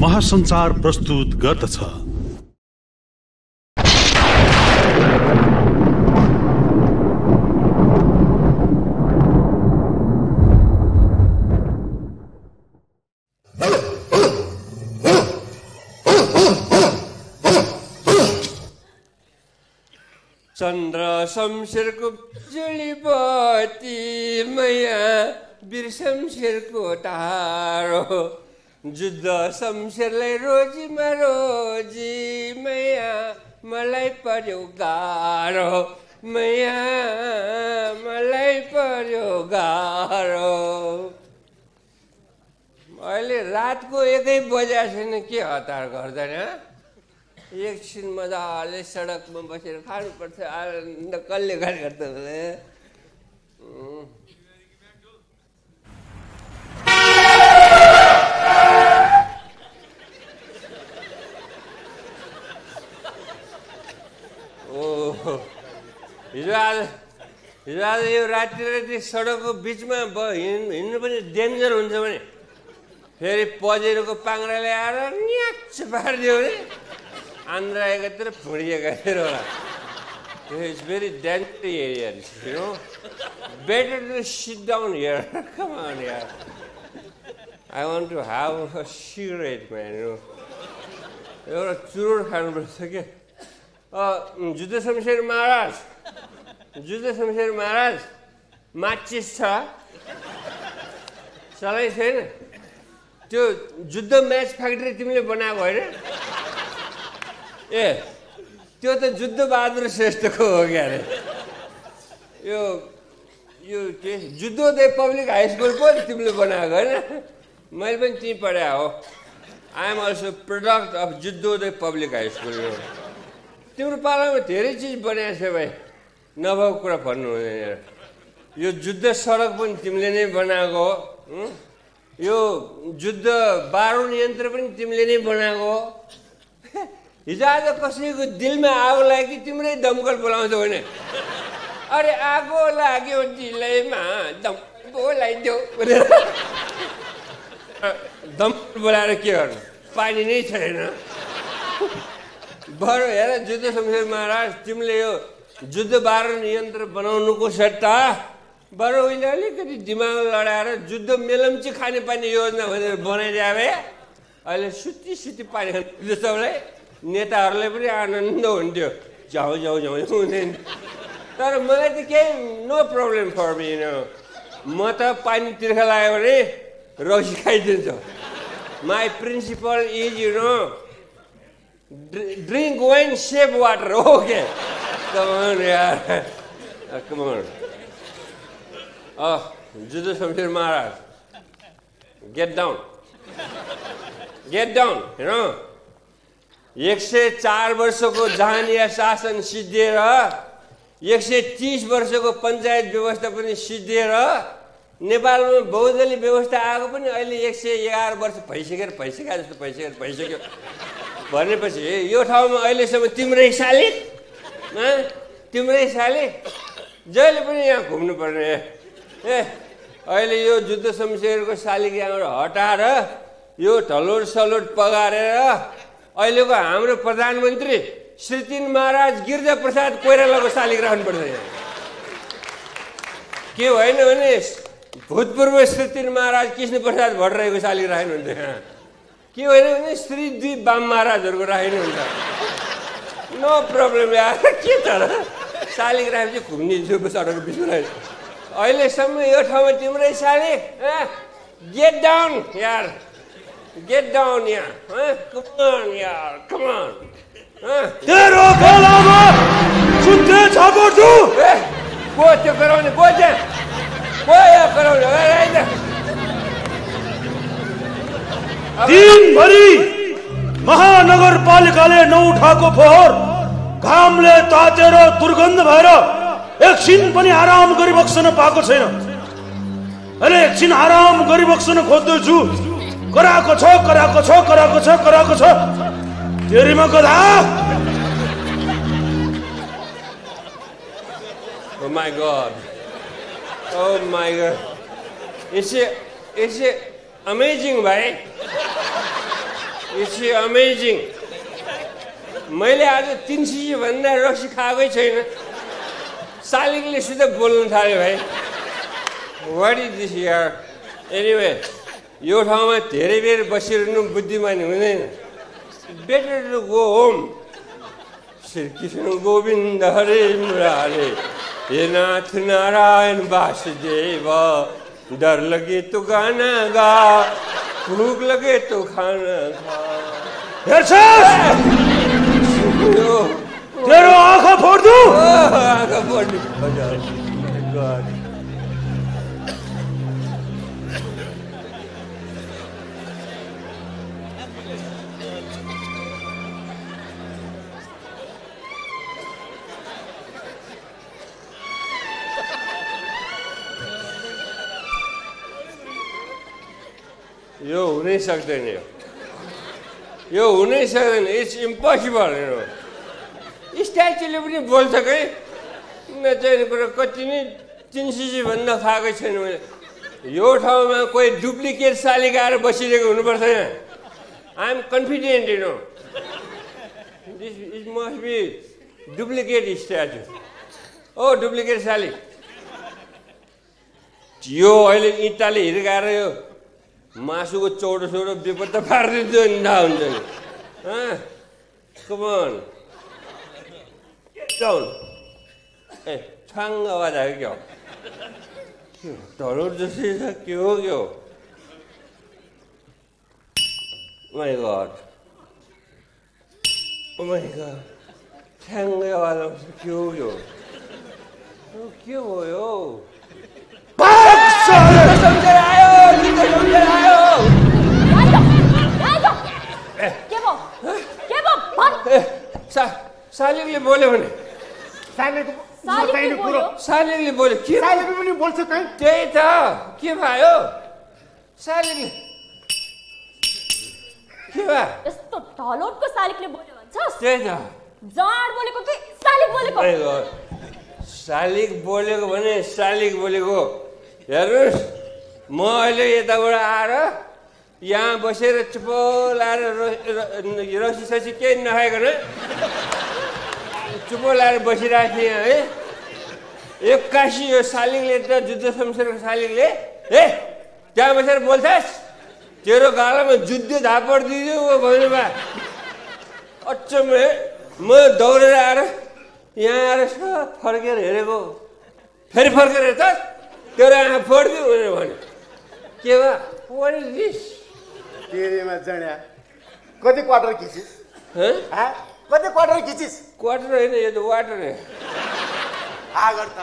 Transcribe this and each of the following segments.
महासञ्चार प्रस्तुत गर्दछ। चन्द्र शमशेरको जुलीबत्ती मैया वीर शमशेरको टाढो जुद्ध शमशेरलाई रोजीमा रोजी मैया मलाई पर्यो गाह्रो मैया मलाई पर्यो गाह्रो। अहिले रातको 1 बजे छैन के हतार गर्दैन? एकछिन मजाले सडकमा बसेर खानुपर्छ आनन्द कसले गर्छ भने हिजो आज यो राति सडकको बिचमा हिँड्नु पनि डेन्जर हुन्छ भने फेरि पजेरोको पाङ्राले आएर न्याच पारिदियो भने आन्ध्रा एकातिर फुडी एकातिर होला। It's very dangerous area, you know. Better to sit down here. Come on, yeah. I want to have a cigarette, man, you know. एउटा चुरोट खानुपर्छ क्या। जुद्ध शमशेर महाराज माचिस छ चलाइ छैन? त्यो जुद्ध म्याच फ्याक्ट्री तिमीले बनाएको होइन? ए त्यो त जुद्ध बहादुर श्रेष्ठको हो क्या अरे। यो के जुद्धोदय पब्लिक हाई स्कुल पो तिमीले बनाएको होइन? मैले पनि त्यहीँ पढाए हो। I am also product of Juddhodaya public high school. तिम्रो पालामा धेरै चिज बनाएको छ भाइ, नभएको कुरा भन्नु हुँदैन। यो जुद्ध सडक पनि तिमीले नै बनाएको हो। यो जुद्ध बारुद यन्त्र पनि तिमीले नै बनाएको हो। हिजो आज कसैको दिलमा आगो लाग्यो कि तिम्रै दमकल बोलाउँछ भने अरे आगो लाग्यो दिलैमा दमकल बोलाइदेऊ भनेर दमकल बोलाएर के गर्नु? पानी नै छैन। बरु हेर जुद्ध शमशेर महाराज, तिमीले यो जुद्ध बारुद यन्त्र बनाउनुको सट्टा बरु उहिले अलिकति दिमाग लडाएर जुद्ध मेलम्ची खाने पानी योजना भनेर बनाइदिए भए अहिले सुती पानी खानु सबलाई नेताहरूलाई पनि आनन्द हुन्थ्यो। जाउँ हुँदैन। तर मलाई त केही नो प्रब्लम फर मी, म त पानी तिर्खा लाग्यो भने रक्सी खाइदिन्छु। My principal is drink wine save water. Okay come on यार, कमान। जुद्ध शमशेर महाराज, गेट डाउन यु नो। 104 वर्षको जहानिया शासन सिद्धिएर 130 वर्षको पञ्चायत व्यवस्था पनि सिद्धिएर नेपालमा बहुदलीय व्यवस्था आएको पनि अहिले 111 वर्ष भइसक्यो भनेपछि यो ठाउँमा अहिलेसम्म तिम्रै शालिक जहिले पनि यहाँ घुम्नुपर्ने। अहिले यो जुद्ध शमशेरको शालिक यहाँबाट हटाएर यो ढलोट सलोट पगारेर अहिलेको हाम्रो प्रधानमन्त्री श्री 3 महाराज गिरिजा प्रसाद कोइरालाको शालिक राख्नुपर्छ। के होइन भने भूतपूर्व श्री 3 महाराज कृष्ण प्रसाद भट्टराईको शालिक राख्नुहुन्छ। के होइन भने श्री 2 बाम महाराजहरूको राख्नुहुन्छ। नो प्रब्लम यार, के छ र शालिक राखेपछि घुम्निन्छु सडकको बिचमा। अहिलेसम्म यो ठाउँमा तिम्रै शालिक। गेट डाउन यार, गेट डाउन यहाँ। कम ऑन यार, कम ऑन। तेरो गलामा जुत्ते छापर छु। को त्यो कराउने? को यहाँ कराउने? दिनभरि महानगरपालिकाले नउठाएको फोहोर घामले तातेर दुर्गन्ध भएर एकछिन पनि आराम गरिबक्सन पाएको छैन। अहिले एकछिन आराम गरिबक्सन खोज्दैछु। कराएको छ तेरीमा गधा। Oh my God. It's amazing भाइ। It's amazing. मैले आज 300 भन्दा रक्सी खाएकै छैन। शालिगले सिधै बोल्नु थाल्यो भाइ। वाट इज दिस यार? एनिवे यो ठाउँमा धेरै बेर बसिरहनु बुद्धिमानी हुँदैन। Better to go home. Shri Krishna Govind Hare Murare हे नाथ नारायण वासुदेव। डर लगे तो गाना गा, भूख लगे तो खाना खा। तेरो आँखा फोड़ दूं? आँखा फोड़ने यो हुनै सक्दैन। यो हुनै सक्दैन। It's impossible. स्ट्याचुले पनि बोल्छ कि नचाहिने कुरा कति नै 300 भन्दा खाएकै छैन मैले। यो ठाउँमा कोही डुप्लिकेट शालिग आएर बसिरहेको हुनुपर्छ यहाँ। I am confident this is must be duplicate statue. Oh duplicate शालिग। यो अहिले इँटाले हिर्काएर यो मासुको चौडो चौडो बेपत्ता पारिदिन्छ नि हुन्छ नि। Common down. ए छाङ्ग आवाज आयो क्या? के हो ढलोट जस्तै छ? के हो के हो? My god oh my god छ्याङ्गै आवाज आउँछ। के हो के हो? के भयो? शालिगले बोल्यो भने शालिगले बोल्यो के पनि बोल्छ त। त्यही त के भयो? शालिगले के भयो? यस्तो ढलोटको शालिगले बोल्यो भन्छस्? त्यही त। जाड बोलेको कि शालिग बोलेको? शालिग बोलेको भने शालिग बोलेको। हेर्नुहोस् म अहिले यताबाट आएर यहाँ बसेर चुप लाएर रक्सी ससी केही नखाइकन चुप लाएर बसिरहेको थिएँ यहाँ है। एक्कासी यो शालिगले त जुद्ध शमशेरको शालिगले ए त्यहाँ बसेर बोल्छस्? तेरो गालामा जुद्ध झापड दियो भन्नु भए अचम्म। म दौडेर आएर यहाँ आएर फर्केर हेरेको। फेरि फर्केर हेर त तेरो आँखा फोडिदियो भनेर भन्यो। के भयो? What is this? तेरेमा जड्या कति क्वार्टर खिचिस? कति क्वार्टर खिचिस? क्वार्टर होइन यो त वाटर हो। आगर त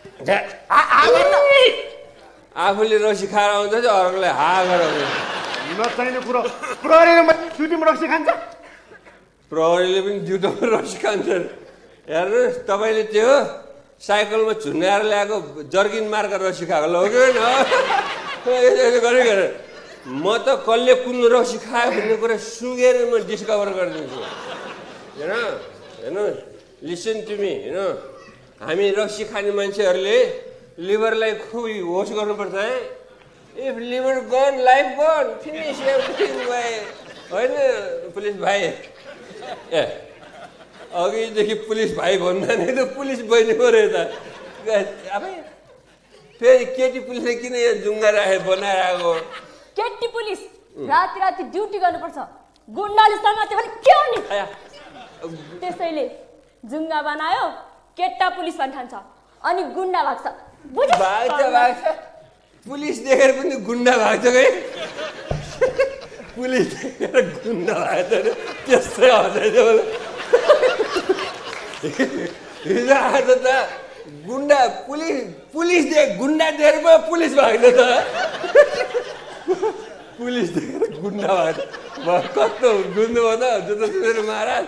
आफूले रक्सी खाएर आउँछ अर्कोलाई हा गराउँछ। नचाहिने कुरो। प्रहरीले ड्युटीमा रक्सी खान्छ? प्रहरीले पनि ड्युटीमा रक्सी खान्छन्। हेर्नुहोस् तपाईँले त्यो साइकलमा झुन्डाएर ल्याएको जर्किन मार्का रक्सी खाएको हो कि होइन? गरेर म त कसले कुन रक्सी खायो भन्ने कुरा सुँगेर म डिस्कभर गरिदिन्छु। होइन हेर्नुहोस् लिसन टु मी। होइन हामी रक्सी खाने मान्छेहरूले लिभरलाई खुब होस गर्नुपर्छ है। If liver gone life gone finish everything भाइ। होइन पुलिस भाइ ए अघिदेखि पुलिस भाइ भन्दा नि त पुलिस बहिनी पो रहेछ। अब फेरि केटी पुलिसले किन यहाँ जुङ्गा राखे बनाएर आएको? केटी पुलिस राति राति ड्युटी गर्नुपर्छ। गुन्डाले समात्यो भने के हो नि? त्यसैले जुङ्गा बनायो केटा पुलिस भन्छ अनि गुन्डा भाग्छ। भाग्छ पुलिस देखेर पनि गुन्डा भाग्छ है। पुलिस देखेर गुन्डा भाग्छ त्यस्तै हँसाइदियो। हिजो आज त गुन्डा पुलिस गुन्डा देखेर पो पुलिस भाग्छ त। पुलिस देखेर गुन्डा भाग्छ। कस्तो गुन्डो हो त जुत्ता सुनेर महाराज।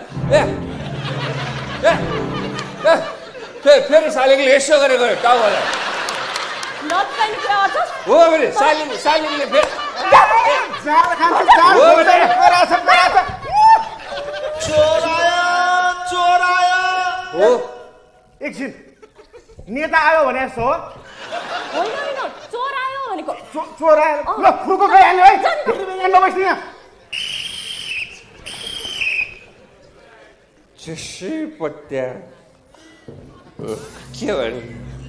फेरि शालिगले यसो गरेको टाउकोलाई हो भने शालिगले फेरि हो एकछिन नेता आयो भने जस्तो हो? होइन चोर आयो भनेको। चोर आयो ल फुर्को गइहाल्यो है। नबस्नु यहाँ त्यसै पत्या के भन्नु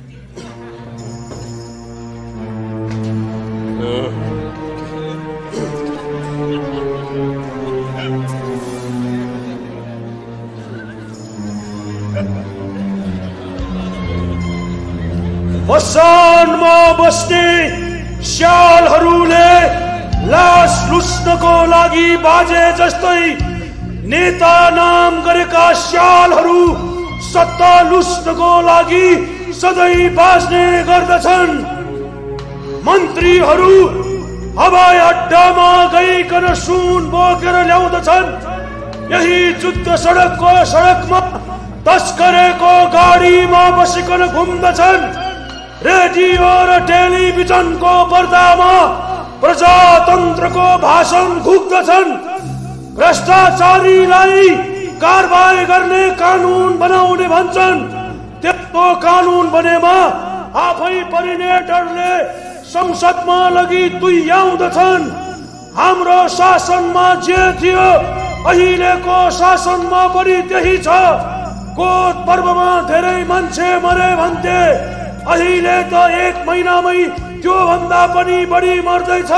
मसानमा बस्ने स्यालहरूले लास लुस्नको लागि बाजे जस्तै नेता नाम गरेका स्यालहरू सत्ता लुस्नको लागि सधैँ बाँच्ने गर्दछन्। मन्त्रीहरू हवाई अड्डामा गइकन सुन बोकेर ल्याउँदछन्। यही जुद्ध सडकको सडकमा तस्करेको गाडीमा बसिकन घुम्दछन्। रेडियो र टेलिभिजनको पर्दामा प्रजातन्त्रको भाषण घुक्दछन्। भ्रष्टाचारीलाई कारबाही गर्ने कानुन बनाउने भन्छन्। त्यस्तो कानुन बनेमा आफै परिने डरले संसदमा लगी तुल्याउँदछन्। हाम्रो शासनमा जे थियो अहिलेको शासनमा पनि त्यही छ। कोद पर्वमा धेरै मान्छे मरे भन्थे, अहिले त 1 महिनामै त्यो भन्दा पनि बढी मर्दैछ।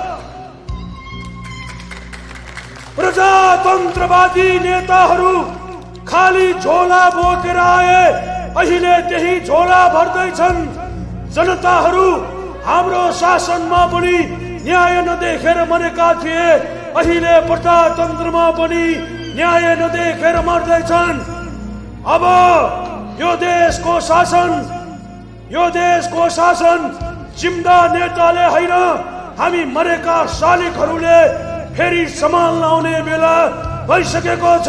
प्रजातन्त्रवादी नेताहरू खाली झोला बोकेर आए, अहिले त्यही झोला भर्दैछन्। जनताहरू हाम्रो शासनमा पनि न्याय नदेखेर मरेका थिए, अहिले प्रजातन्त्रमा पनि न्याय नदेखेर मर्दैछन्। अब यो देशको शासन जिम्दा नेताले होइन, हामी मरेका शालिकहरूले फेरि सम्हाल्न आउने बेला भइसकेको छ।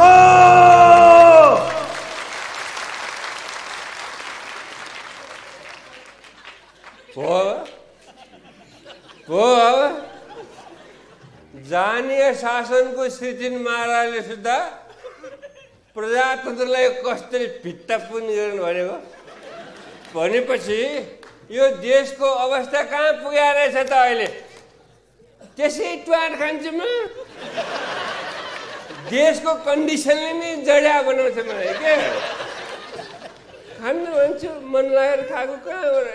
जानीय शासनको सृजन महाराजले सुद्धा प्रजातन्त्रलाई कसरी भित्तापुन गर्नु भनेको भनेपछि यो देशको अवस्था कहाँ पुगेको रहेछ त अहिले। त्यसै ट्वाट खान्छमा देशको कन्डिसनले नै जडा बनाउँछ मलाई के खानु भन्छु मन लागेर खाएको कहाँ हो र।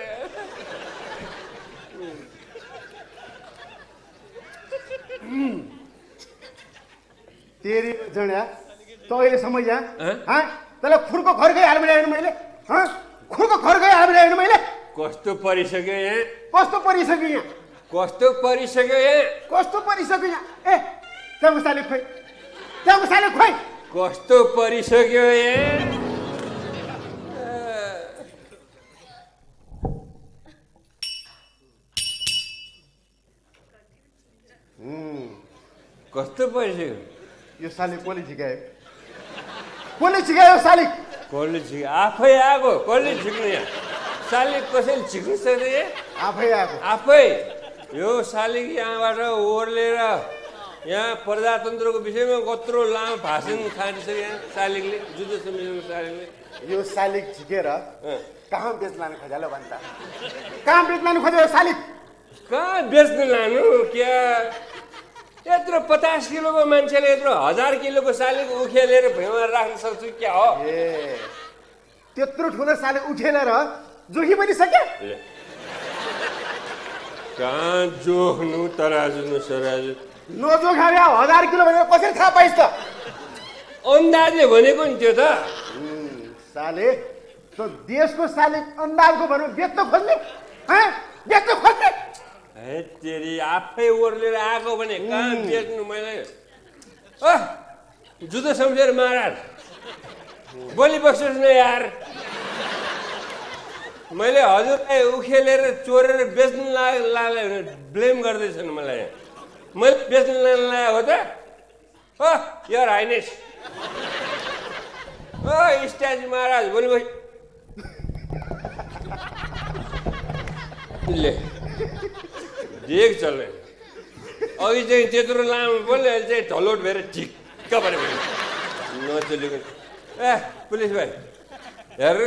तेरी जण्या त अहिले समय जा तँलाई खुरको घर गई हाल्नु हेर्नु मैले खुरको घर गई हाल्नु हेर्नु मैले कस्तो परिसक्यो यहाँ कस्तो परिसक्यो यहाँ कस्तो परिसक्यो यहाँ कस्तो परिसक्यो यहाँ ए त्यहाँको साले खोइ त्यहाँको साले खोइ कस्तो परिसक्यो यहाँ कस्तो परिसक्यो यो साले कसले झिकायो कसले झिकायो साले कसले झिक आफै आएको कसले झिक्नु यहाँ साले कसैले झिक्नु सक्दैन आफै आएको आफै यो सालिक यहाँबाट ओर्लेर यहाँ प्रजातन्त्रको विषयमा कत्रो लामो भाषण खानिसक्यो यहाँ सालिकले जुद्ध संविधानको सालिकले यो सालिक झिकेर कहाँ बेच लानु खोज्यो भन्छ कहाँ बेच लानु खोज्यो सालिक कहाँ बेच्नु लानु क्या यत्रो 50 किलोको मान्छेले यत्रो 1000 किलोको सालिक उखेलेर भुइँमा राख्न सक्छु क्या हो ए त्यत्रो ठुलो सालिक उखेलेर जोखी पनि सक्यो कहाँ जोख्नु तराजु न सराजु नजोखायो 1000 किलो भनेर कसरी थाहा पाइस् त अन्दाजले भनेको नि त्यो त साले त देशको सालिक अन्दाजको भरमा बेच्न खोज्ने बेच्न खोज्ने ए तेरी आफै ओर्लेर आएको भने कहाँ बेच्नु मैले जुद्ध शमशेर महाराज बोली बस्नुहोस् न यार मैले हजुरलाई उखेलेर चोरेर बेच्नु लाग्यो भने ब्लेम गर्दैछन् मलाई मैले बेच्नु लाग्यो हो त यार हाइनेस स्ट्याचु महाराज बोली बस देख चल्ने अघि चाहिँ त्यत्रो लामो बोल्यो अहिले चाहिँ ढलोट भएर ठिक्क पऱ्यो नचलेको पुलिस भाइ हेर्नु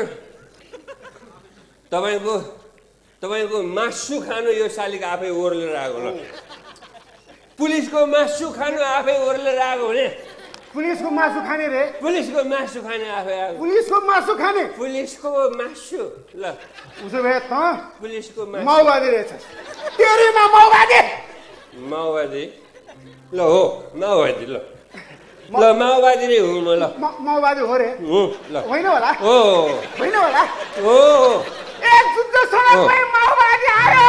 तपाईँको मासु खानु यो सालिक आफै ओर्लेर आएको ल पुलिसको मासु खानु आफै ओर्लेर आएको भने पुलिसको मासु खाने रे पुलिसको मासु खाने आफै आएको पुलिसको मासु खाने पुलिसको मासु ल उसो भए त पुलिसको मासु माओवादी रहेछस् तेरीमा माओवादी माओवादी ल हो माओवादी ल ल माओवादी नै हुँ म ल माओवादी हो रे ल होइन होला हो होइन होला हो ए जुद्ध सडकमै माओवादी आयो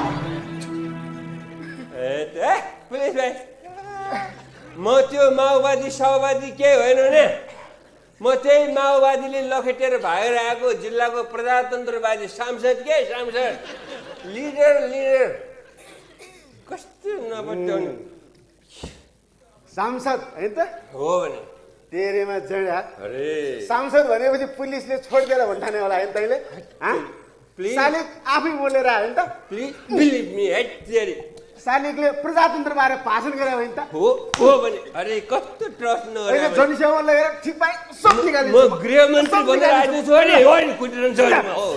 ए पुलिस भाइ म त्यो माओवादी साओवादी केही होइन भने म त्यही माओवादीले लखेटेर भागेर आएको जिल्लाको प्रजातन्त्रवादी सांसद के सांसद लिडर कस्तो नपत्याउने सांसद होइन त हो भने तेरेमा जडा अरे सांसद भनेपछि पुलिसले छोडिदिएर भन्ठाने होला होइन तैँले शालिक आफै बोलेर आयो नि त please believe me hate theory शालिकले प्रजातन्त्रबारे भाषण गरे होइन त हो भने अरे कस्तो ट्रस्ट नगरे जनसेवा लगेर ठिक पाए सब निकाल्नु म गृहमन्त्री भनेर आएको छु नि हो नि कुटिरन छ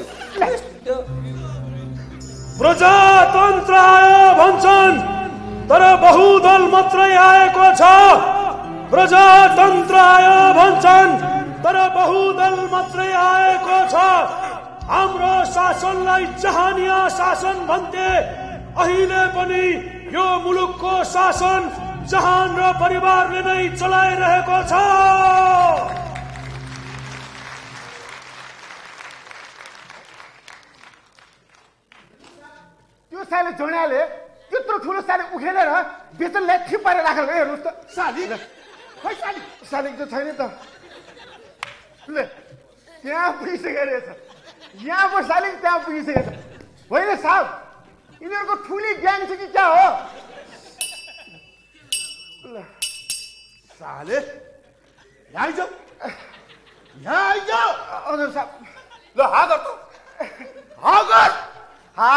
प्रजातन्त्र आयो भन्छन् तर बहुदल मात्रै आएको छ प्रजातन्त्र आयो भन्छन् तर बहुदल मात्रै आएको छ हाम्रो शासनलाई जहानिया शासन भन्थे अहिले पनि यो मुलुकको शासन जहान र परिवारले नै चलाइरहेको छ त्यो साले जोड्याले त्यत्रो ठुलो साले उखेलेर बेचनलाई ठिप पारेर राखेर हेर्नुहोस् त शालिक खै शालिक त छैन त ले त्यहाँ पुगिसकेको रहेछ यहाँको शालिक त्यहाँ पुगिसकेको छ होइन साहब यिनीहरूको ठुली ग्याङ छ कि क्या हो साले यहाँ आइज हजुर साहब ल हा गर त हा गर हा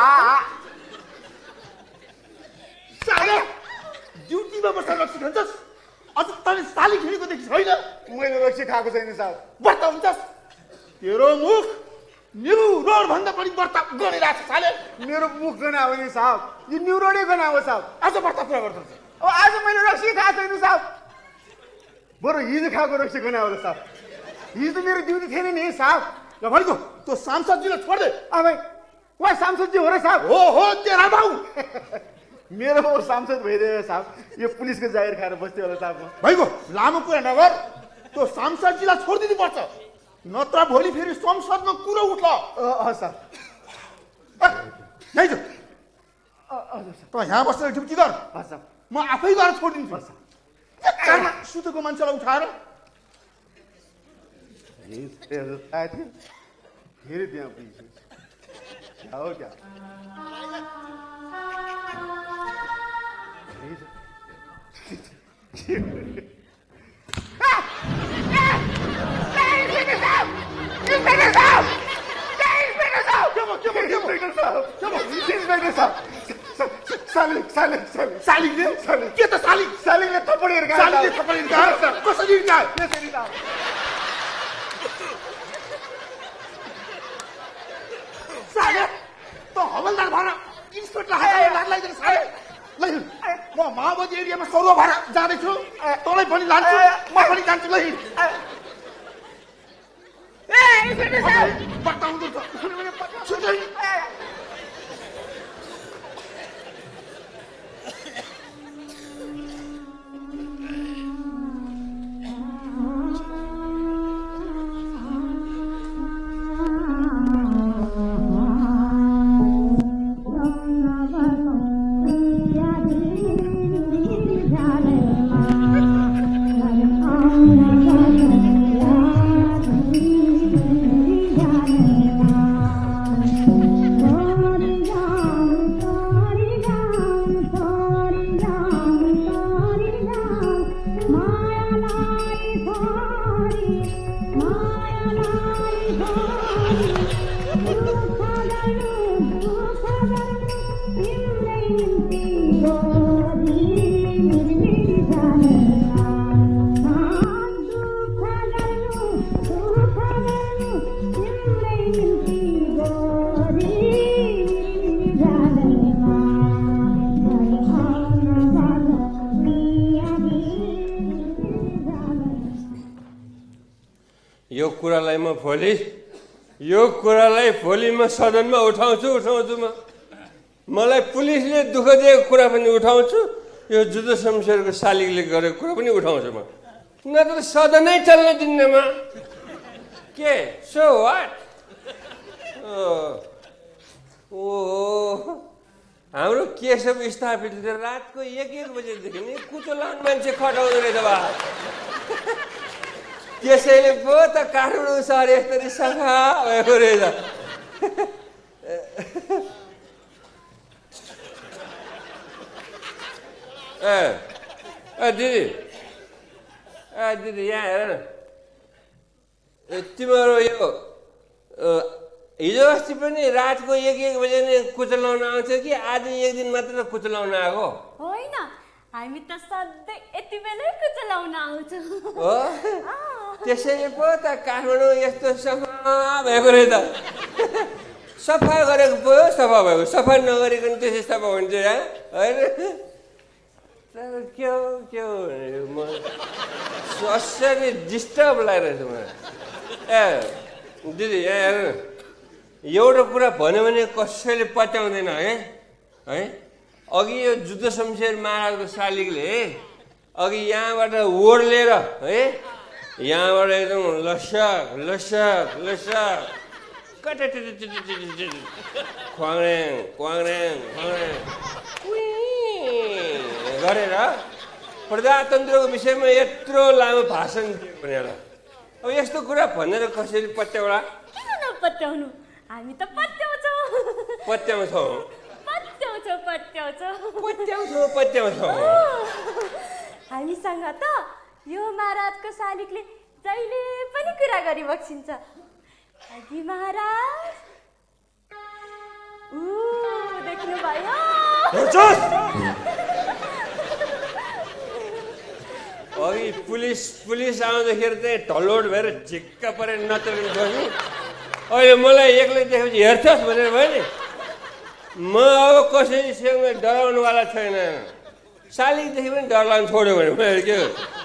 साले ड्युटीमा बसेर रक्सी खान्छस् अझ तैँले साली खेलेको देखि छैन मैले रक्सी खाएको छैन साहब व्रत हुन्छस् तेरो मुख न्युरोड भन्दा पनि व्रत गरिरहेको छ साले मेरो मुख गनायो भने साहब यो न्युरोडै गनायो साहब आज व्रत पुरा गर्छस् अब आज मैले रक्सी खाएको छैन साहब बरु हिजो खाएको रक्सी गनायो होला साहब हिजो मेरो ड्युटी थिएन नि साहब ल भनेको त्यो सांसदजीलाई छोड्दे अब वा सांसदजी हो र साहब हो तेरा बाउ मेरो हो सांसद भइदियो साहब यो पुलिसको जागिर खाएर बस्थ्यो होला साहब भइगयो लामो कुरा नगर त्यो सांसदजीलाई छोडिदिनु पर्छ नत्र भोलि फेरि संसदमा कुरो उठ्ला साहब यही त त यहाँ बसेर ड्युटी गर साहब म आफै गएर छोडिदिन्छु एकतामा सुतेको मान्छेलाई उठाएर फेरि त्यहाँ पुगिसक्यो क्या हो क्या के त शालिकले थप्पड कसरी त हवलदार भएर इन्सपेक्टर लाग्दैन साले ल म माओवादी एरियामा सरुवा भएर जाँदैछु तँलाई पनि लान्छु म पनि जान्छु ल बताउँदो छिटै यो कुरालाई म भोलि म सदनमा उठाउँछु म। मलाई पुलिसले दुःख दिएको कुरा पनि उठाउँछु, यो जुद्ध शमशेरको शालिगले गरेको कुरा पनि उठाउँछु म। नत्र सदनै चल्न दिन्न म। के सो वाट? हाम्रो केशव स्थापितले रातको 1-1 बजेदेखि नि कुचो लाउने मान्छे खटाउँदो रहेछ बा। त्यसैले पो त काठमाडौँ सहर यसरी सफा भएको रहेछ। दिदी यहाँ हेर न, तिम्रो यो हिजो अस्ति पनि रातको 1-1 बजे नै कुचलाउन आउँथ्यो कि आज एक दिन मात्र कुचलाउन आएको? होइन, हामी त सधैँ यति बेलै कुचलाउन आउँछौँ। हो, त्यसैले पो त काठमाडौँ यस्तो सफा भएको रहेछ। सफा गरेको पो सफा भएको, सफा नगरिकन त्यसै सफा हुन्छ यहाँ होइन? के हो म कसरी डिस्टर्ब लागिरहेछ मलाई। दिदी यहाँ हेर न, एउटा कुरा भन्यो भने कसैले पत्याउँदैन है? अघि यो जुद्ध शमशेर महाराजको शालिगले अघि यहाँबाट ओर्लेर है, यहाँबाट एकदम लसक क्वाङ्रेङ गरेर प्रजातन्त्रको विषयमा यत्रो लामो भाषण दियो भनेर अब यस्तो कुरा भनेर कसैले पत्याउला? किन नपत्याउनु, हामी त पत्याउँछौँ। हामीसँग त यो महाराजको शालिगले जहिले पनि कुरा गरिबक्सिन्छ। अघि महाराज देख्नु भयो? अघि पुलिस आउँदाखेरि चाहिँ ढलोड भएर झिक्क परेर नचलिनु बस्नु। अहिले मलाई एक्लै देखेपछि हेर्छस् भनेर भयो नि। म अब कसैसँग डराउनुवाला छैन। शालिगदेखि पनि डर लाग्नु छोड्यो भने मैले के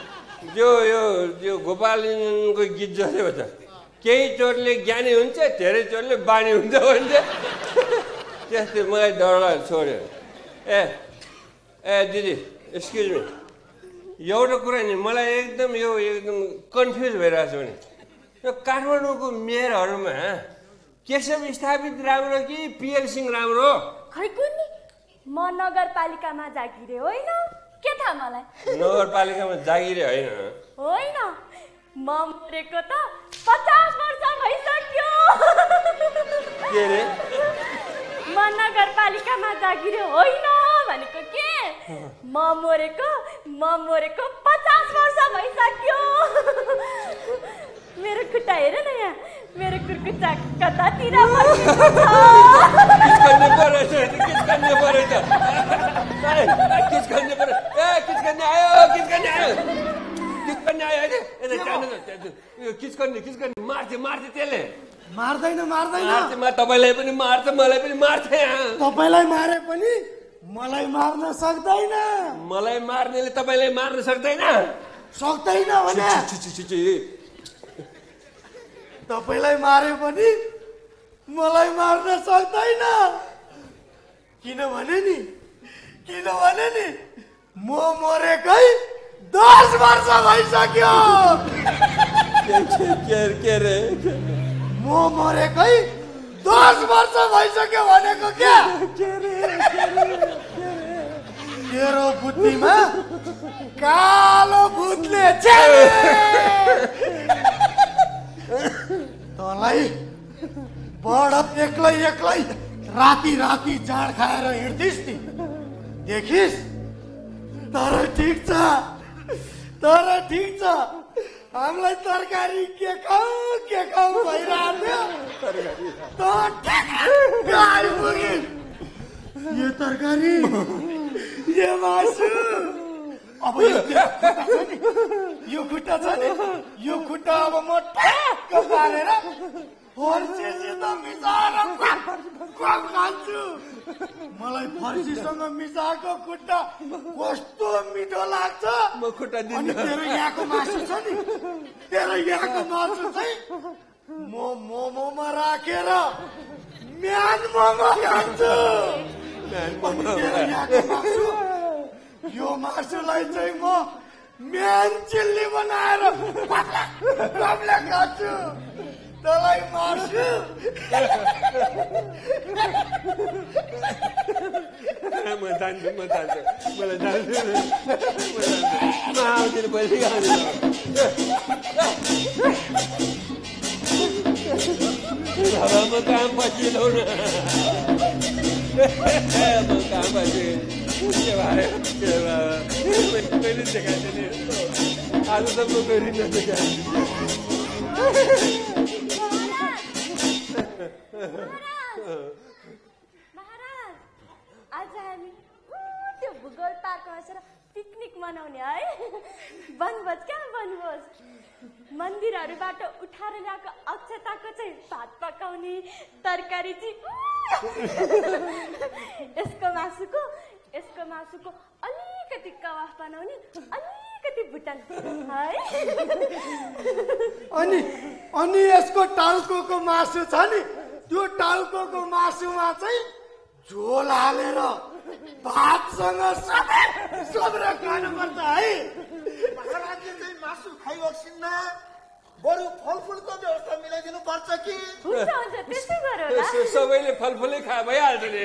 यो गोपालको गीत जस्तै हो त, केही चोटले ज्ञानी हुन्छ, धेरै चोटले बानी हुन्छ भन्छ। त्यस्तै मलाई डर लाग्नु छोड्यो। दिदी एक्सक्युज मी, एउटा कुरा नि मलाई एकदम कन्फ्युज भइरहेको छु नि, यो काठमाडौँको मेयरहरूमा केशव स्थापित राम्रो कि पिएल सिंह राम्रो? खै कुन्नी, म नगरपालिकामा जागिरे होइन, के थाहा मलाई? नगरपालिकामा जागिरे होइन, म मरेको त 50 वर्ष भइसक्यो। के रे? म नगरपालिकामा जागिरे होइन भनेको के? म मरेको 50 वर्ष भइसक्यो। मेरो खुट्टा हेर न यहाँ, मेरो कुर्कुच्चा कतातिर मार्थे त्यसले मार्दैन। तपाईँलाई पनि मार्छ, मलाई पनि मार्छ। तपाईँलाई मारे पनि मलाई मार्न सक्दैन। मलाई मार्नेले तपाईँलाई मार्न सक्दैन भने तपाईँलाई मारे पनि मलाई मार्न सक्दैन। किनभने नि म मरेकै 10 वर्ष भइसक्यो। के रे? म मरेकै 10 वर्ष भइसक्यो भनेको क्या? तेरो बुद्धिमा कालो भूतले तँलाई बडप एक्लै राति जाँड खाएर हिँड्दिस् नि, देखिस्? तर ठिक छ, हामीलाई तरकारी के खाऊ भइरहेको थियो। यो तरकारी, यो मासु, अब यो खुट्टा छ नि, यो खुट्टा अब म ठ्याक्क पारेर फर्सीसित मिसाएर खान्छु। मलाई फर्सीसँग मिसाएको खुट्टा कस्तो मिठो लाग्छ। म खुट्टा अनि दिन्छु। तेरो यहाँको मासु छ नि, तेरो यहाँको मासु चाहिँ म मोमोमा राखेर म्यान मोमो खान्छु। अनि तेरो यहाँको मासु, यो मासुलाई चाहिँ म म्यान चिल्ली बनाएर कब्ला खान्छु। तँलाई मासु म जान्छु मलाई जान्छु म आउँदिन पहिले बाबा म काम पछिलो न म काम पछि के भयो मैले देखाएको नि आज त म गरिन महाराज, आज हामी त्यो भूगोल पार्कमा बसेर पिकनिक मनाउने है। वनभोज क्या वनभोज। मन्दिरहरूबाट उठाएर ल्याएको अक्षताको चाहिँ भात पकाउने, तरकारी चाहिँ यसको मासुको अलिकति कबाब बनाउने, अलिकति भुटन है। अनि यसको टाउकोको मासु छ नि, त्यो टाउकोको मासुमा चाहिँ झोल हालेर भातसँग सबेर खानुपर्छ है। महाराजले चाहिँ मासु खाइबक्सिन्न, बरु फलफुलको व्यवस्था मिलाइदिनु पर्छ कि? हुन्छ त्यसै गरौँ। सबैले फलफुलै खा भइहाल्छ नि।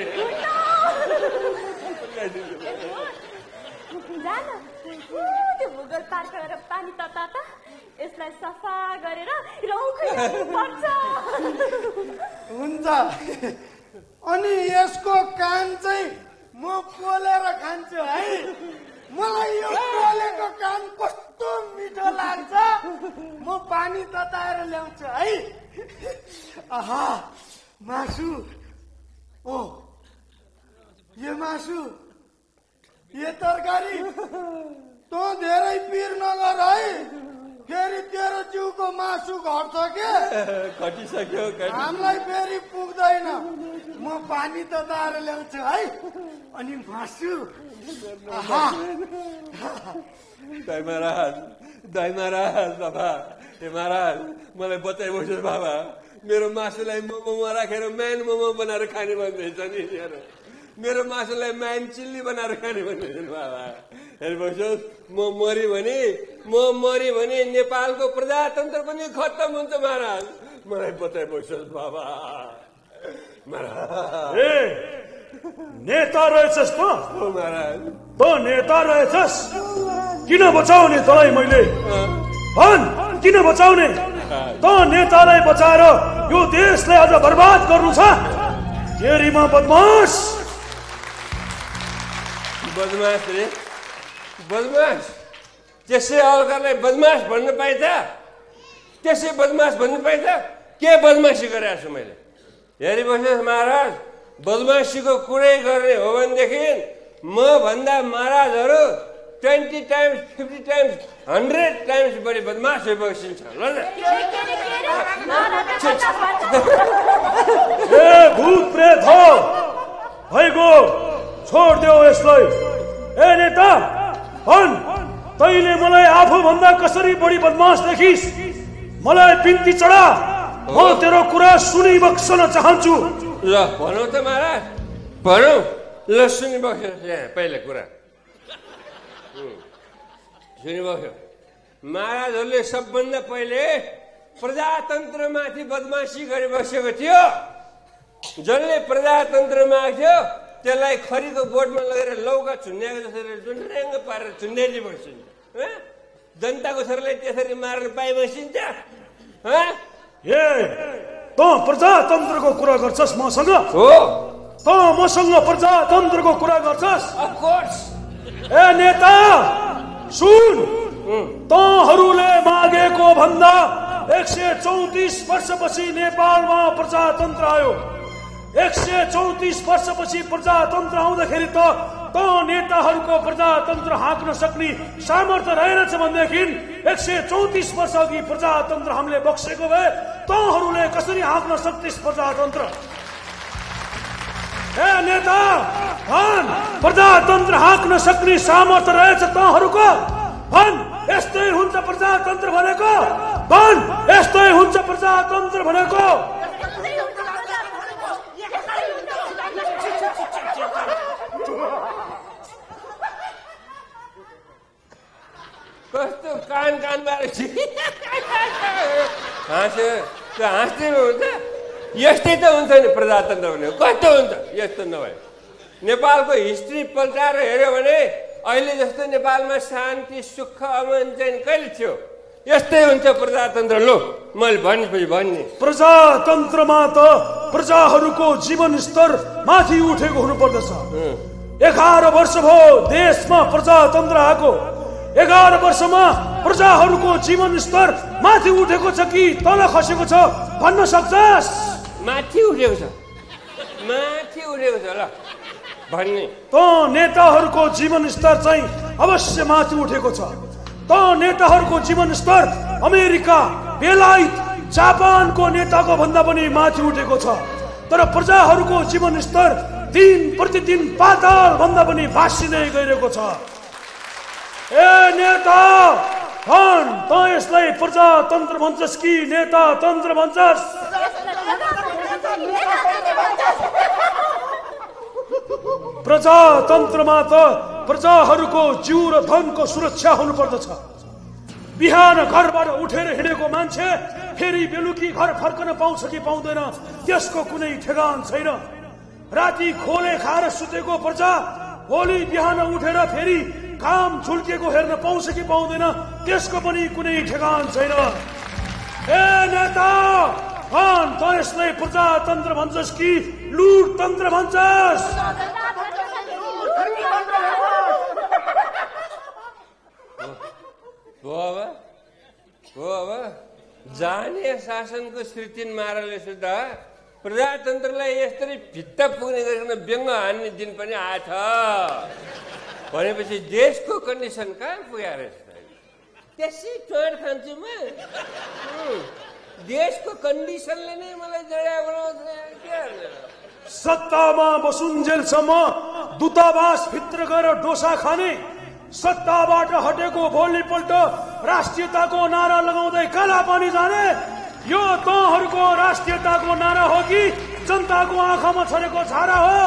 जान त्यो भूगोल पार्क गरेर पानी तताता यसलाई सफा गरेर रौखै पर्छ। हुन्छ। अनि यसको कान चाहिँ म पोलेर खान्छु है। मलाई यो पोलेको कान कस्तो मिठो लाग्छ। म पानी तताएर ल्याउँछु है। आहा मासु, ओ यो मासु, यो तरकारी तँ धेरै पिर नगर है, फेरि तेरो जिउको मासु घट्छ के। घटिसक्यो। हामीलाई फेरि पुग्दैन। म पानी तताएर ल्याउँछु है। अनि मासु, दाइ महाराज बाबा, हे महाराज मलाई बचाइबस्नुहोस् बाबा। मेरो मासुलाई मोमोमा राखेर म्यान मोमो बनाएर खाने भन्दैछ नि। मेरो मासुलाई म्यान चिल्ली बनाएर खाने भन्दैछन् बाबा। हेर्नुहोस्, म मरि भने नेपालको प्रजातन्त्र पनि खत्तम हुन्छ महाराज। मलाई बचाइबस्नुहोस् बाबा। महाराज नेता रहेछस् त? महाराज त नेता रहेछस्, किन बचाउने तँलाई मैले? भन्, किन बचाउने? त नेतालाई बचाएर यो देशलाई अझ बर्बाद गर्नु छ? तेरीमा बदमास रे बदमास। त्यसै अर्कालाई बदमास भन्न पाइन्छ? त्यसै बदमास भन्नु पाइन्छ? के बदमासी गरेको छु मैले? हेरिबस्नुहोस् महाराज, बदमासीको कुरै गर्ने हो भनेदेखि म भन्दा महाराजहरू 20 टाइम्स 50 टाइम्स 100 टाइम्स बढी बदमास भइबस्छ ल न। ए भूत प्रेत हो भइगयो, छोड देऊ यसलाई। ए नेता, भन्, तैले मलाई आफूभन्दा कसरी बढी बदमास देखिस्? मलाई बिन्ती चढा, म तेरो कुरा सुनिबक्सन चाहन्छु। ल भनौँ त महाराज, भनौँ। ल सुनिबस्नुहोस् यहाँ पहिला कुरा सुनिबस्यो। महाराजहरूले सबभन्दा पहिले प्रजातन्त्रमाथि बदमासी गरिबसेको थियो। जसले प्रजातन्त्रमा आएको त्यसलाई खरीको बोर्डमा लगेर लौका झुन्ड्याएको जसरी जुन्ड्याङ्ग पारेर झुन्ड्याइदिए बसिन्छ। जनताको छोरालाई त्यसरी मार्न पाइबसिन्छ? ए त प्रजातन्त्रको कुरा गर्छस् मसँग? हो, त मसँग प्रजातन्त्रको कुरा गर्छस्? अफकोर्स। ए नेता सुन, तँहरूले मागेको भन्दा 134 वर्षपछि नेपालमा प्रजातन्त्र आयो। 134 वर्षपछि प्रजातन्त्र आउँदाखेरि त नेताहरूको प्रजातन्त्र हाँक्न सक्ने सामर्थ्य रहेनछ भनेदेखि 134 वर्ष अघि प्रजातन्त्र हामीले बक्सेको भए तँहरूले कसरी हाँक्न सक्थिस् प्रजातन्त्र? ए नेता, भन, प्रजातन्त्र हाँक्न सक्ने सामर्थ्य रहेछ तँहरूको? भन, यस्तै हुन्छ प्रजातन्त्र भनेको? भन, यस्तै हुन्छ प्रजातन्त्र भनेको? कस्तो कानबाट हाँस्यो, त्यो हाँस्दै हुन्छ। यस्तै त हुन्छ नि प्रजातन्त्र भनेको, कस्तो हुन्छ यस्तो नभए? नेपालको हिस्ट्री पल्टाएर हेऱ्यो भने अहिले जस्तो नेपालमा शान्ति सुख अमन चाहिँ कहिले थियो? यस्तै हुन्छ प्रजातन्त्र। लो मैले भनेपछि भन्ने, प्रजातन्त्रमा त प्रजाहरूको जीवन स्तर माथि उठेको हुनुपर्दछ। 11 वर्ष भयो देशमा प्रजातन्त्र आएको। 11 वर्षमा प्रजाहरूको जीवन स्तर माथि उठेको छ कि तल खसेको छ भन्न सक्छस्? माथि उठेको छ, माथि उठेको छ। ल भन्ने, त नेताहरूको जीवन स्तर चाहिँ अवश्य माथि उठेको छ। त नेताहरूको जीवन स्तर अमेरिका, बेलायत, जापानको नेताको भन्दा पनि माथि उठेको छ। तर प्रजाहरूको जीवन स्तर दिन प्रतिदिन पाताल भन्दा पनि भासिँदै गइरहेको छ। ए नेता, भन, त यसलाई प्रजातन्त्र भन्छस् कि नेता तन्त्र भन्छस्? प्रजातन्त्रमा त प्रजाहरूको जीव र धनको सुरक्षा हुनुपर्दछ। बिहान घरबाट उठेर हिँडेको मान्छे फेरि बेलुकी घर फर्कन पाउँछ कि पाउँदैन त्यसको कुनै ठेगान छैन। राति खोले खाएर सुतेको प्रजा भोलि बिहान उठेर फेरि काम झुल्केको हेर्न पाउँछ कि पाउँदैन त्यसको पनि कुनै ठेगान छैन। ए नेता, भन, त यसलाई प्रजातन्त्र भन्छस् कि लुटतन्त्र भन्छस्? हो अब जाने शासनको श्रीतिन माराले सुधा प्रजातन्त्रलाई यसरी भित्ता पुग्ने गरिकन व्यङ्ग हान्ने दिन पनि आएछ भनेपछि देशको कन्डिसन कहाँ पुग्यो रहेछ? त्यसै चोट खान्छु म। देशको कन्डिसनले नै मलाई जडा बनाउँछ। सत्तामा बसुन्जेलसम्म दूतावास भित्र गएर डोसा खाने, सत्ताबाट हटेको भोलिपल्ट राष्ट्रियताको नारा लगाउँदै काला पानी जाने, यो तँहरूको राष्ट्रियताको नारा हो कि जनताको आँखामा छरेको छारा हो?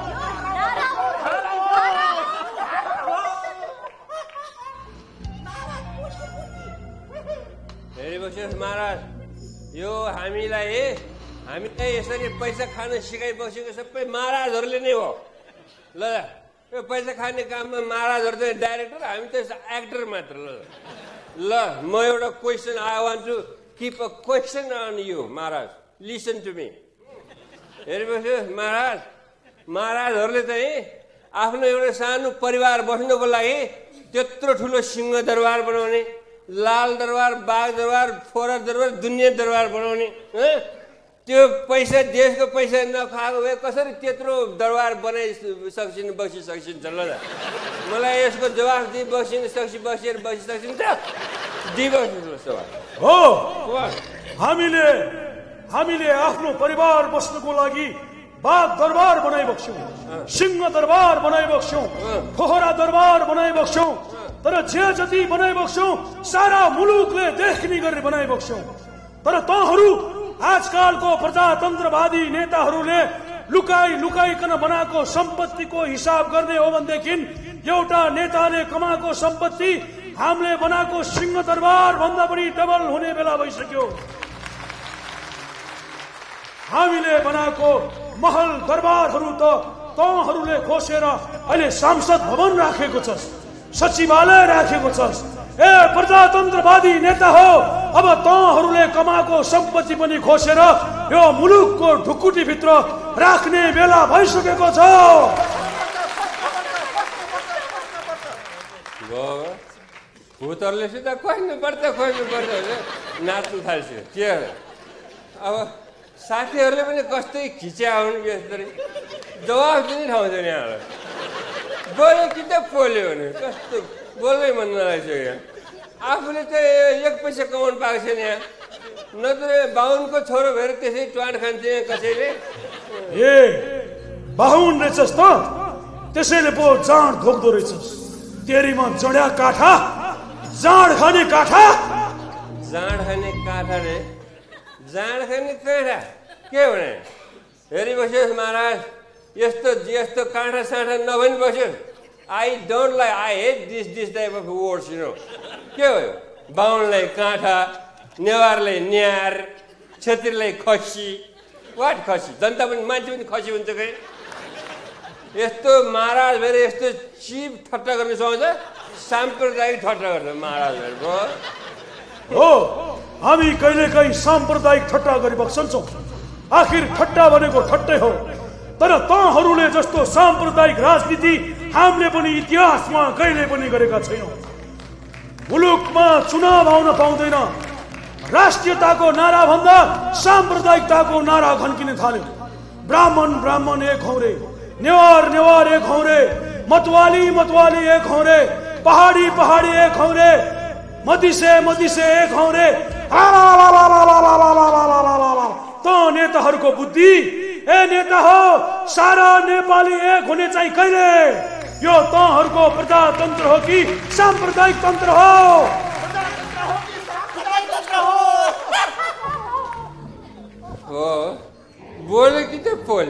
हेरी बस्नुहोस् महाराज, यो हामीलाई यसरी पैसा खान सिकाइबसेको सबै महाराजहरूले नै हो। ल यो पैसा खाने काममा महाराजहरू चाहिँ डाइरेक्टर, हामी त एक्टर मात्र। ल म एउटा question, I want to keep a question on you महाराज, लिसन टु मी। हेर्नुहोस् महाराज, महाराजहरूले चाहिँ आफ्नो एउटा सानो परिवार बस्नको लागि त्यत्रो ठुलो सिंहदरबार बनाउने, लाल दरबार, बाघ दरबार, फोरा दरबार, दुनियाँ दरबार बनाउने, त्यो पैसा देशको पैसा नखाएको भए कसरी त्यत्रो दरबार बनाइसक्छन्, बसिसक्छन्? ल मलाई यसको जवाफ दिइ बसिसक्छन् त दिइबस्नु हो। हामीले आफ्नो परिवार बस्नको लागि बाघ दरबार बनाइबक्छौँ, सिंह दरबार बनाइबक्छौँ, फोहरा दरबार बनाइबक्छौँ। तर जे जति बनाइबक्छौँ सारा मुलुकले देख्ने गरेर बनाइबक्छौँ। तर तँहरू आजकलको प्रजातन्त्रवादी नेताहरूले लुकाइकन बनाएको सम्पत्तिको हिसाब गर्ने हो भनेदेखि एउटा नेताले कमाएको सम्पत्ति हामीले बनाएको सिंह दरबार भन्दा पनि डबल हुने बेला भइसक्यो। हामीले बनाएको महल दरबारहरू त तँहरूले खोसेर अहिले सांसद भवन राखेको छस्, सचिवालय राखेको छस्। ए प्रजातन्त्रवादी नेता हो, अब तँहरूले कमाएको सम्पत्ति पनि खोसेर यो मुलुकको ढुकुटीभित्र राख्ने बेला भइसकेको छ। भूतहरूले सिधा खोज्नुपर्छ नाच्नु थाल्छ। के अब साथीहरूले पनि कस्तै खिच्या हुन् यसरी जवाफ दिने ठाउँ छैन। यहाँलाई बोल्यो कि त पोल्यो भने कस्तो बोल्नै मन नलागिसक्यो। आफूले चाहिँ 1 पैसा कमाउनु पाएको छैन यहाँ नत्र बाहुनको छोरो भएर त्यसै ट्वान खान्छ कसैले ए बाहुन रहेछस् त त्यसैले पो जाँड धोक्दो रहेछस् तेरीमा जड्या काठा जाँड खाने काठा जाँड खाने काठा रे जाँड खाने काठा के भने हेरी बस्योस् महाराज यस्तो काँठा साँठा नभनी बस्योस् I don't like I hate this type of words you know के भयो बाहुनलाई काँठा नेवारलाई न्यार छेत्रीलाई खसी वाट खसी जनता पनि मान्छे पनि खसी हुन्छ कि यस्तो महाराज भएर यस्तो चिप ठट्टा गर्ने सोच साम्प्रदायिक ठट्टा गर्छ महाराज भएर हो हामी कहिलेकाहीँ साम्प्रदायिक ठट्टा गरिबक्छन्छौँ आखिर ठट्टा भनेको ठट्टै हो तर तँहरूले जस्तो साम्प्रदायिक राजनीति हामीले पनि इतिहासमा कहिले पनि गरेका छैनौँ मुलुकमा चुनाव आउन पाउँदैन राष्ट्रियताको नारा भन्दा साम्प्रदायिकताको नारा घन्किन थाल्यो ब्राह्मण एक हौ रे नेवार एक हौ रे मतवाली एक हौ रे पहाडी एक हौ रे मदिसे एक हौ रे त नेताहरूको बुद्धि ए नेता हो सारा नेपाली एक हुने चाहिँ कहिले यो तँहरूको प्रजातन्त्र हो कि साम्प्रदायिक तन्त्र हो बोल्यो कि त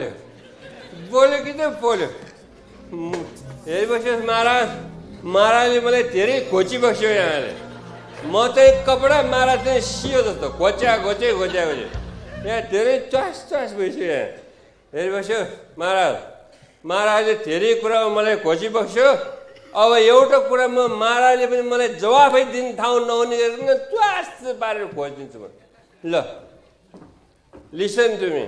पोल्यो हेरि बस्योस् महाराजले मलाई धेरै खोची बस्यो यहाँले म चाहिँ कपडा महाराज चाहिँ सियो जस्तो घोच्या यहाँ धेरै च्वास भइसक्यो यहाँ हेरि बस्यो महाराजले धेरै कुरामा मलाई खोजी बस्यो अब एउटा कुरामा महाराजले पनि मलाई जवाफै दिन ठाउँ नहुने गरेर च्वास पारेर खोजिदिन्छु म ल लिसन टु मी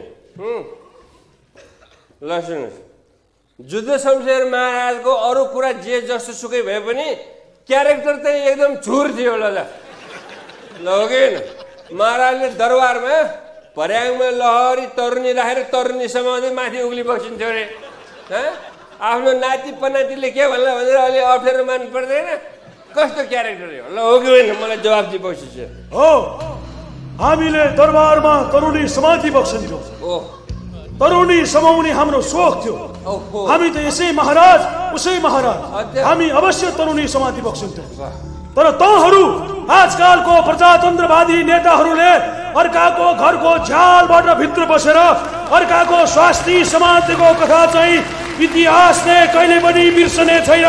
ल सुन्नुहोस् जुद्ध शमशेर महाराजको अरू कुरा जे जस्तो सुकै भए पनि क्यारेक्टर चाहिँ एकदम झुर थियो ल हो कि महाराजले दरबारमा पर्याङमा लहरी तरुनी राखेर तरुनी समाउँदै माथि उक्ली बसिन्थ्यो अरे आफ्नो नाति पनातिले के भन्ला भनेर अलि अप्ठ्यारो मान्नु पर्दैन कस्तो क्यारेक्टर हो ल हो कि होइन मलाई जवाब दिइ बसिन्छ हो हामीले दरबारमा तरुनी समाधि बक्सिन्थ्यौँ तरुनी समाउने हाम्रो सोख थियो हामी त यसै महाराज उसै महाराज हामी अवश्य तरुनी समाधि बक्सिन्थ्यौँ तर तँहरू आजकालको प्रजातन्त्रवादी नेताहरूले अर्काको घरको झ्यालबाट भित्र बसेर अर्काको स्वास्नी समाजको कथा चाहिँ इतिहासले कहिले पनि बिर्सने छैन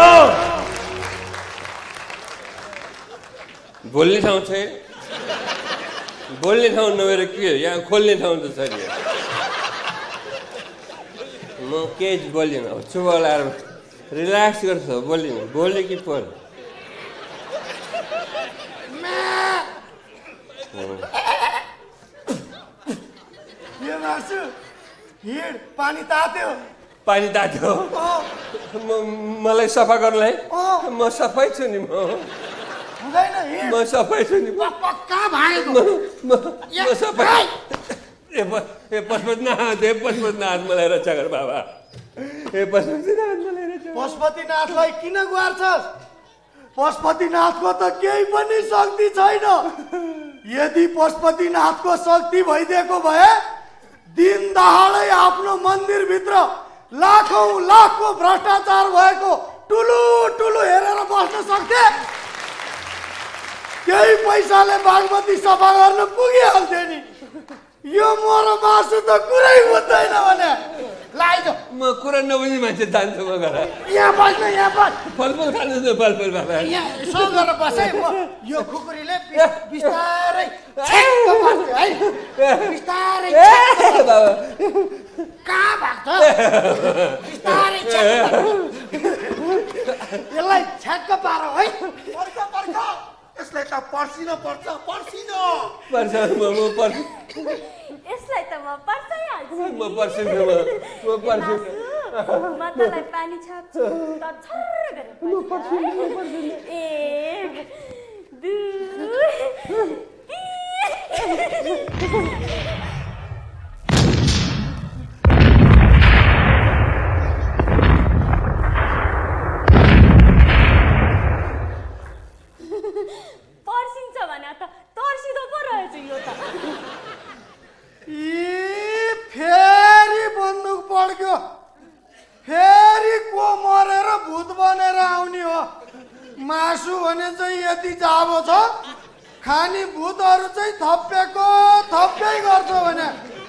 बोल्ने ठाउँ छैन बोल्ने ठाउँ नभएर के यहाँ खोल्ने ठाउँ त छ म केही बोलिनँ अब चुप लाएर रिल्याक्स गर्छ बोलिनँ बोल्यो कि पढ्यो पानी तात्यो मलाई सफा गर्नुलाई म सफै छु नि म सफै छु नि म सफै पशुपतिनाथ मलाई रक्षा गर बाबा पशुपतिनाथलाई किन गुहार्छस् पशुपतिनाथको त केही पनि शक्ति छैन यदि पशुपतिनाथको शक्ति भइदिएको भए दिन दहाडै आफ्नो मन्दिरभित्र लाखौं भ्रष्टाचार भएको टुलु हेरेर बस्न सक्थे केही पैसाले बागमती सफा गर्न पुगिहाल्थ्यो नि यो मर मासु त कुरै बुझ्दैन भने लाइज म कुरा नबुझ्ने मान्छे जान्छु म घर यहाँ बस्न फलफुल खानु न फलफुल बाबा यहाँ यसो गरेर बसे म यो खुकुरीले बिस्तारै छेक्क पार्छ है बिस्तारै बाबा कहाँ भाग्छ बिस्तारै यसलाई छेक्क पार है पर्छ यसलाई त पर्सिनो पर्छ यसलाई त म पर्छै हाल्छु म पर्सिन्छु म तँलाई पानी छाप्छु त छर्र गरेर पर्छ 1 2 3 मासु भने चाहिँ यति जाबो छ, खाने भूतहरू चाहिँ थप्पेको थप्पै गर्छ भने।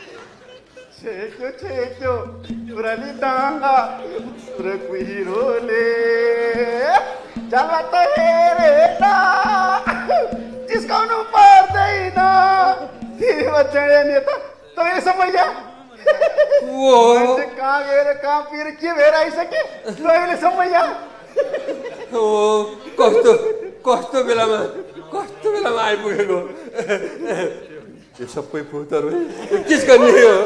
छेक्यो उराली डाँगा उरा कुहिरोले जब त हेरेन जिस्काउनु पर्दैन तिमीमा चढे नेता तैँले समैया कहाँ गएर कहाँ पिएर के भएर आइसके तैँले समैया कस्तो बेलामा आइपुगेको यो सबै भूतहरू किस गर्ने हो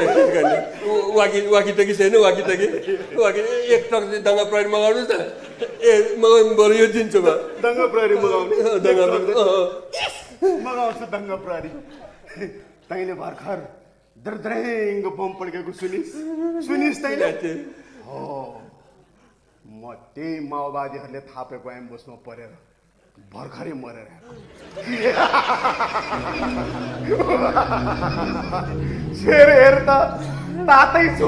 वाकी छैन वाकी एक ट्रक चाहिँ दङ्गा प्रहरी मगाउनुहोस् न मगाउनु बरु यो दिन्छु म दङ्गा प्रहरी मगाउँछु दङ्गा प्रहरी तैँले भर्खर दर्द्रेङ्ग बम पड्केको सुनिस् तैँले हो म त्यही माओवादीहरूले थापेको एम्बुसमा परेर भर्खरै मरेर हेर त तातै छु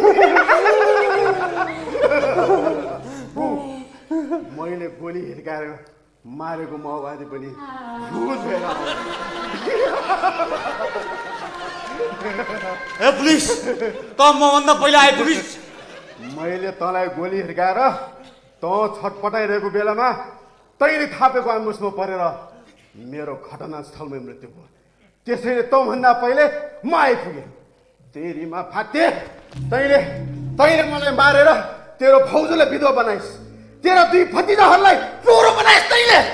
मैले गोली हिर्काएर मारेको माओवादी पनि बुझेर ए पुलिस त मभन्दा पहिला आइपुगिस्। मैले तँलाई गोली हिर्काएर तँ छटपटाइरहेको बेलामा तैँले थापेको एम्बुसमा परेर मेरो घटनास्थलमै मृत्यु भयो। त्यसैले तँभन्दा पहिले म आइपुगेँ। तेरीमा फाटे तैँले मलाई मारेर तेरो फौजलाई विधवा बनाइस्, तेरा दुई भतिजाहरूलाई चोरो बनाइस्।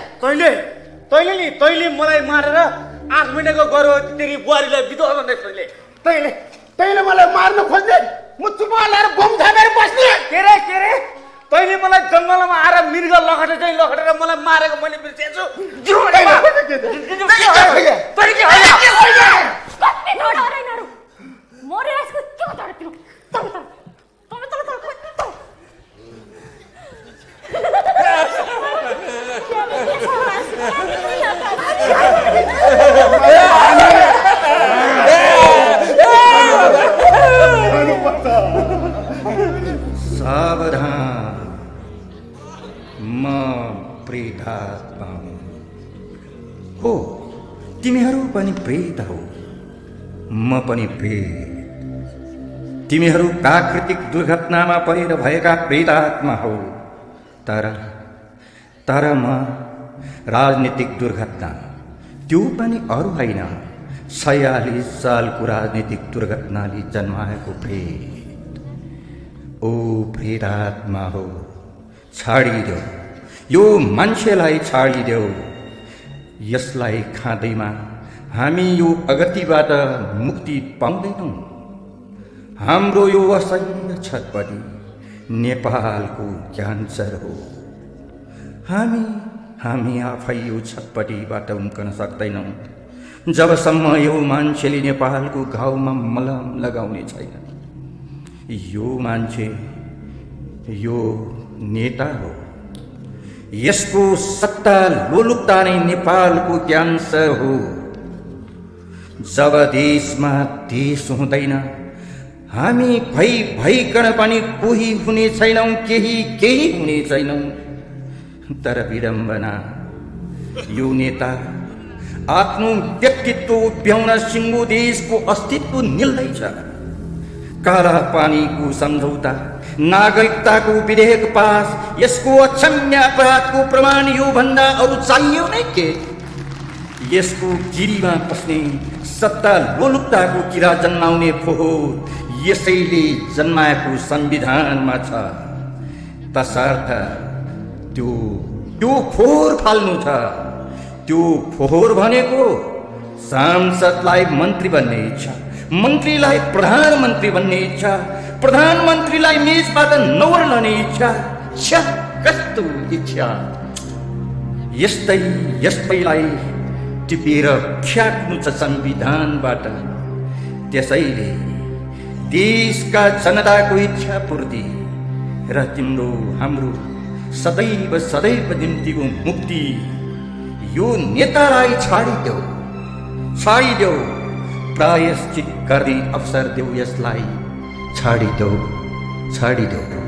तैँले मलाई मारेर 8 महिनाको गर्भवती तेरी बुहारीलाई विधवा बनाइस्। तैँले मलाई मार्न खोज्ने म चुपा लाएर बम थापेर बस्ने के रे तैँले मलाई जङ्गलमा आएर मृग लखटेर मलाई मारेको मैले बिर्सेछु। सावधान, म प्रेतात्मा हो। तिमीहरू पनि प्रेत हो, म पनि प्रेत। तिमीहरू प्राकृतिक दुर्घटनामा परेर भएका प्रेतात्मा हो, तर म राजनीतिक दुर्घटना, त्यो पनि अरू होइन, 46 सालको राजनीतिक दुर्घटनाले जन्माएको प्रेत। ओ प्रेतात्मा हो, छाडिदेऊ यो मान्छेलाई, छाडिदेऊ यसलाई। खाँदैमा हामी यो अगतिबाट मुक्ति पाउँदैनौँ। हाम्रो यो असह्य छटपटी नेपालको क्यान्सर हो। हामी आफै यो छटपटीबाट उम्कन सक्दैनौँ जबसम्म यो मान्छेले नेपालको घाउमा मलम लगाउने छैन। यो मान्छे, यो नेता हो। यसको सत्ता लोलुपता नै नेपालको क्यान्सर हो। जब देशमा देश हुँदैन, हामी भइकन पनि कोही हुने छैनौँ, केही हुने छैनौँ। तर विडम्बना, यो नेता आफ्नो व्यक्तित्व उभ्याउन सिङ्गो देशको अस्तित्व निल्दैछ। काला पानीको सम्झौता, नागरिकताको विधेयक पास, यसको अक्षम्य अपराधको प्रमाण यो भन्दा अरू चाहियो नै के? यसको गिरीमा पस्ने सत्ता लोलुपताको किरा जन्माउने फोहोर यसैले जन्माएको संविधानमा छ। तसर्थ त्यो फोहोर फाल्नु छ। त्यो फोहोर भनेको सांसदलाई मन्त्री बन्ने इच्छा, मन्त्रीलाई प्रधानमन्त्री बन्ने इच्छा, प्रधानमन्त्रीलाई मेजबाट नौर लाने इच्छा। कस्तो इच्छा! यस्तैलाई टिपेर फ्याक्नु छ संविधानबाट। त्यसैले देशका जनताको इच्छा पूर्ति र तिम्रो हाम्रो सदैव निम्तिको मुक्ति यो नेतालाई छाडिदेऊ। प्रायश्चित गर्ने अवसर देऊ यसलाई। छाडिदेऊ।